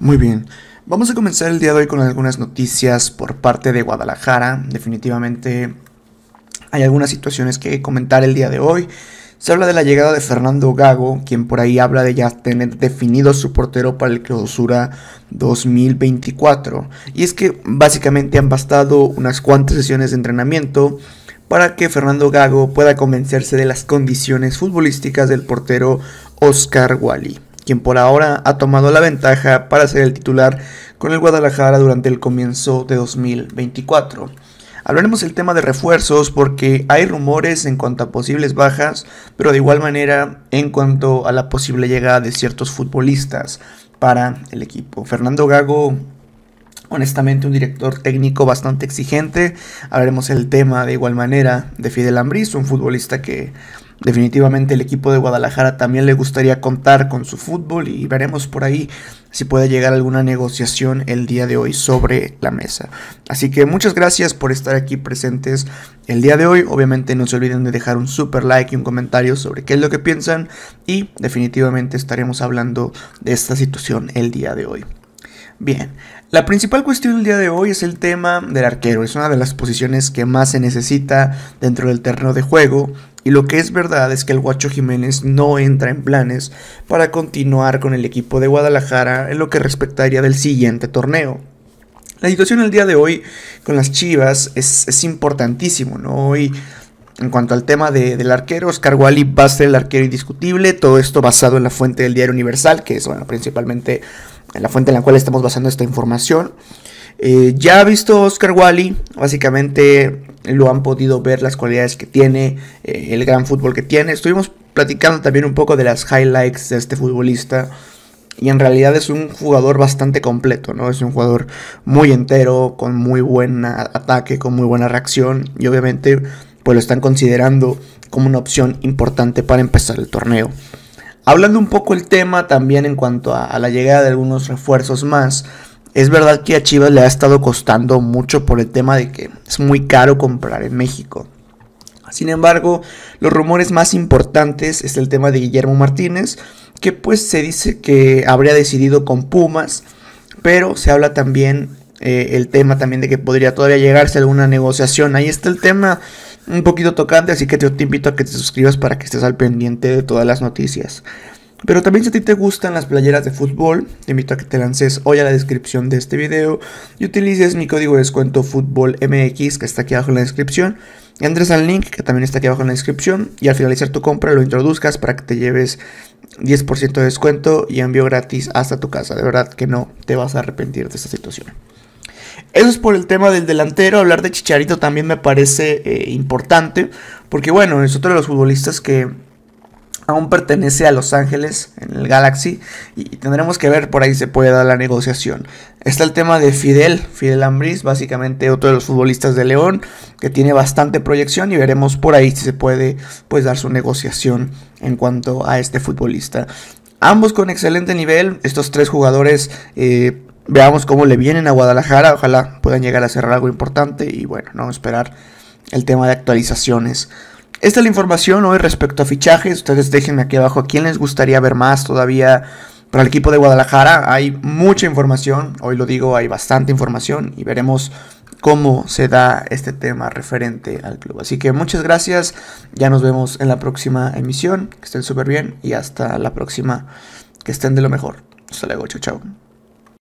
Muy bien, vamos a comenzar el día de hoy con algunas noticias por parte de Guadalajara. Definitivamente hay algunas situaciones que comentar el día de hoy. Se habla de la llegada de Fernando Gago, quien por ahí habla de ya tener definido su portero para el Clausura 2024. Y es que básicamente han bastado unas cuantas sesiones de entrenamiento para que Fernando Gago pueda convencerse de las condiciones futbolísticas del portero Oscar Wally, quien por ahora ha tomado la ventaja para ser el titular con el Guadalajara durante el comienzo de 2024. Hablaremos del tema de refuerzos porque hay rumores en cuanto a posibles bajas, pero de igual manera en cuanto a la posible llegada de ciertos futbolistas para el equipo. Fernando Gago, honestamente, un director técnico bastante exigente. Hablaremos el tema de igual manera de Fidel Ambriz, un futbolista que definitivamente el equipo de Guadalajara también le gustaría contar con su fútbol, y veremos por ahí si puede llegar alguna negociación el día de hoy sobre la mesa. Así que muchas gracias por estar aquí presentes el día de hoy. Obviamente no se olviden de dejar un super like y un comentario sobre qué es lo que piensan, y definitivamente estaremos hablando de esta situación el día de hoy. Bien, la principal cuestión del día de hoy es el tema del arquero. Es una de las posiciones que más se necesita dentro del terreno de juego, y lo que es verdad es que el Guacho Jiménez no entra en planes para continuar con el equipo de Guadalajara en lo que respectaría del siguiente torneo. La situación el día de hoy con las Chivas es importantísimo, ¿no? Hoy, en cuanto al tema del arquero, Oscar Wally va a ser el arquero indiscutible. Todo esto basado en la fuente del Diario Universal, que es, bueno, principalmente en la fuente en la cual estamos basando esta información. Ya ha visto Oscar Wally, básicamente lo han podido ver las cualidades que tiene, el gran fútbol que tiene. Estuvimos platicando también un poco de las highlights de este futbolista, y en realidad es un jugador bastante completo, ¿no? Es un jugador muy entero, con muy buen ataque, con muy buena reacción, y obviamente pues lo están considerando como una opción importante para empezar el torneo. Hablando un poco el tema también en cuanto a la llegada de algunos refuerzos más, es verdad que a Chivas le ha estado costando mucho por el tema de que es muy caro comprar en México. Sin embargo, los rumores más importantes es el tema de Guillermo Martínez, que pues se dice que habría decidido con Pumas, pero se habla también el tema también de que podría todavía llegarse a alguna negociación. Ahí está el tema un poquito tocante, así que yo te invito a que te suscribas para que estés al pendiente de todas las noticias. Pero también, si a ti te gustan las playeras de fútbol, te invito a que te lances hoy a la descripción de este video y utilices mi código de descuento FUTBOLMX, que está aquí abajo en la descripción. Entres al link que también está aquí abajo en la descripción, y al finalizar tu compra lo introduzcas para que te lleves 10% de descuento y envío gratis hasta tu casa. De verdad que no te vas a arrepentir de esta situación. Eso es por el tema del delantero. Hablar de Chicharito también me parece importante, porque bueno, es otro de los futbolistas que aún pertenece a Los Ángeles en el Galaxy, y tendremos que ver por ahí se puede dar la negociación. Está el tema de Fidel Ambriz, básicamente otro de los futbolistas de León que tiene bastante proyección, y veremos por ahí si se puede pues dar su negociación en cuanto a este futbolista. Ambos con excelente nivel, estos tres jugadores. Veamos cómo le vienen a Guadalajara, ojalá puedan llegar a hacer algo importante, y bueno, no esperar el tema de actualizaciones. Esta es la información hoy respecto a fichajes. Ustedes déjenme aquí abajo a quién les gustaría ver más todavía para el equipo de Guadalajara. Hay mucha información, hoy lo digo, hay bastante información, y veremos cómo se da este tema referente al club. Así que muchas gracias, ya nos vemos en la próxima emisión, que estén súper bien y hasta la próxima, que estén de lo mejor. Hasta luego, chao, chao.